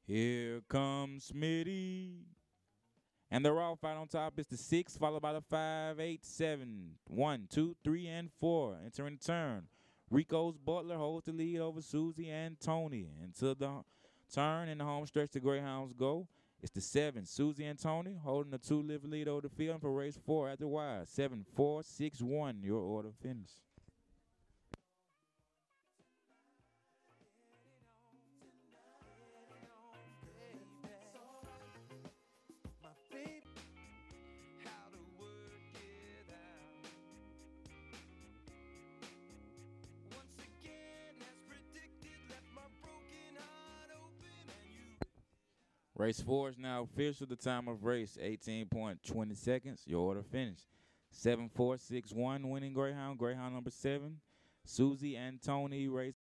Here comes Smitty. And the raw fight on top is the 6, followed by the 5, 8, 7, 1, 2, 3, and 4. Entering the turn. Rico's Butler holds the lead over Susie and Tony. Into the turn in the home stretch, the Greyhounds go. It's the 7, Susie and Tony, holding the 2-live lead over the field for race 4 at the wide. 7, 4, 6, 1, your order finish. Race 4 is now official. The time of race, 18.20 seconds. Your order finished. 7, 4, 6, 1, winning Greyhound. Greyhound number 7. Susie and Tony race.